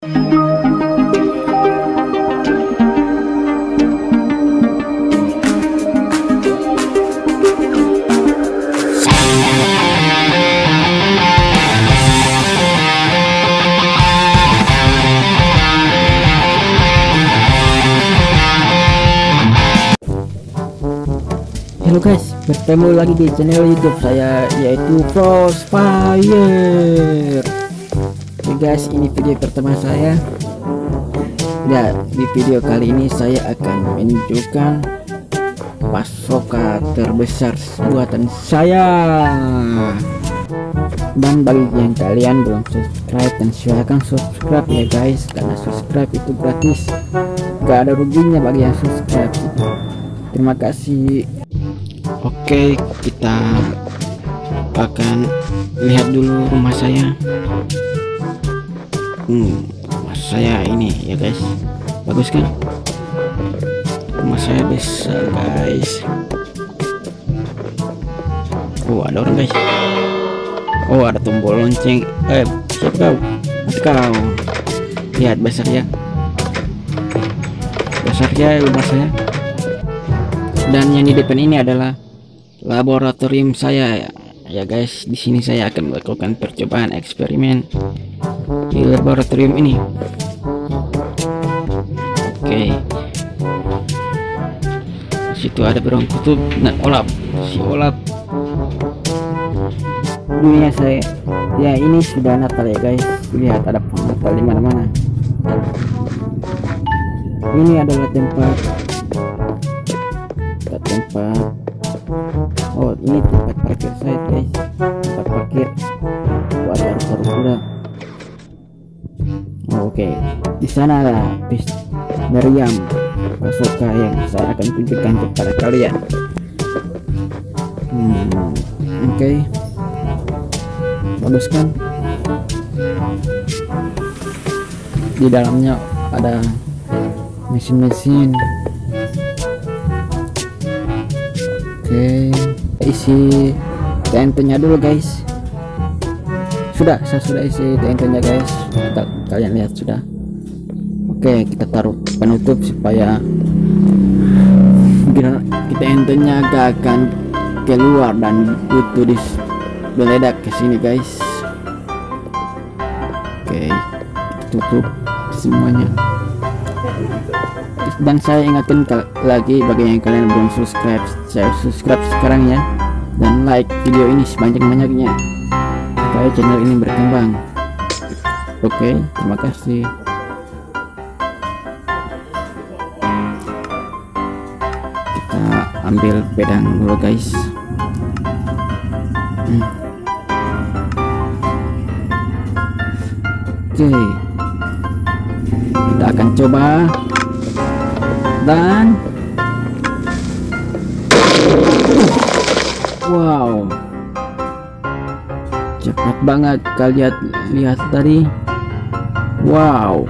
Halo guys, bertemu lagi di channel YouTube saya, yaitu Crossfire. Oke guys, ini video pertama saya. Ya, di video kali ini saya akan menunjukkan pasoka terbesar buatan saya. Dan bagi yang kalian belum subscribe, dan silahkan subscribe ya guys, karena subscribe itu gratis, gak ada ruginya bagi yang subscribe. Terima kasih. Oke, kita akan lihat dulu rumah saya. Rumah saya ini ya guys, bagus kan? Rumah saya besar guys. Oh, ada orang guys. Oh, ada tombol lonceng. Siapa kau? Kau lihat besarnya rumah saya. Dan yang di depan ini adalah laboratorium saya ya guys. Di sini saya akan melakukan percobaan eksperimen di laboratorium ini. Oke, situ ada burung kutub dan si Olap. Dunia saya ya, ini sudah Natal ya guys. Lihat ada pohon Natal di mana-mana. Ini adalah tempat oh, ini tempat parkir saya guys, tempat parkir buat taruh kuda. Oke, di sana ada meriam pasoka yang saya akan tunjukkan kepada kalian. Oke, bagus kan? Di dalamnya ada mesin-mesin. Oke, isi TNT nya dulu guys. Saya sudah isi TNT nya guys. Kalian lihat sudah. Oke, kita taruh penutup supaya TNT nya gak akan keluar dan butuh meledak ke sini guys. Oke, kita tutup semuanya. Dan saya ingatkan lagi bagi yang kalian belum subscribe, saya subscribe sekarang ya, dan like video ini sebanyak-banyaknya supaya channel ini berkembang. Oke, terima kasih. Kita ambil pedang dulu guys. Oke, kita akan coba. Dan wow, cepat banget kalian lihat tadi. Wow,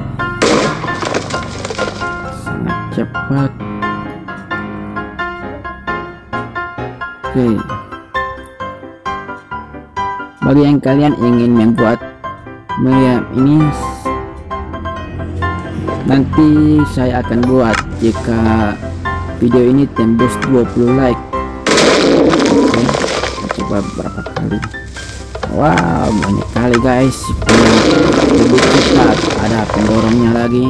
sangat cepat. Oke, bagi yang kalian ingin membuat meriam ini, nanti saya akan buat jika video ini tembus 20 like. Oke, kita coba berapa kali. Wow, banyak kali guys. Lebih cepat, ada pendorongnya lagi.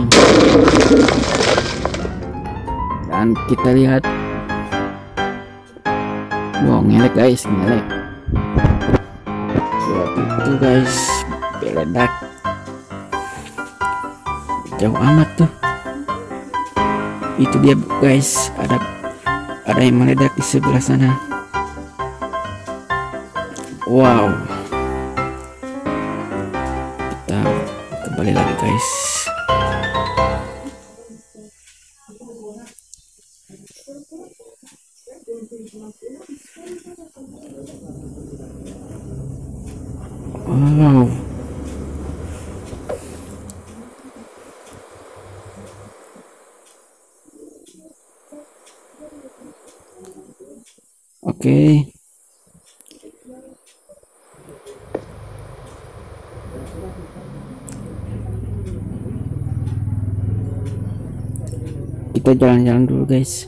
Dan kita lihat. Wow, ngelek guys, ngelek. Waktu itu guys, meledak jauh amat tuh. Itu dia guys, ada yang meledak di sebelah sana. Wow, kita kembali lagi guys. Wow, oke. kita jalan-jalan dulu guys.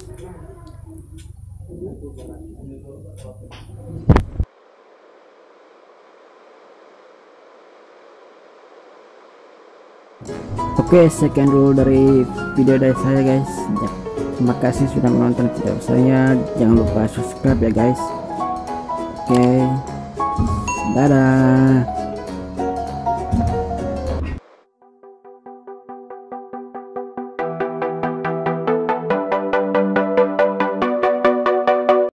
Oke, sekian dulu dari video dari saya guys. Ya, terima kasih sudah menonton video saya. Jangan lupa subscribe ya guys. Oke, dadah.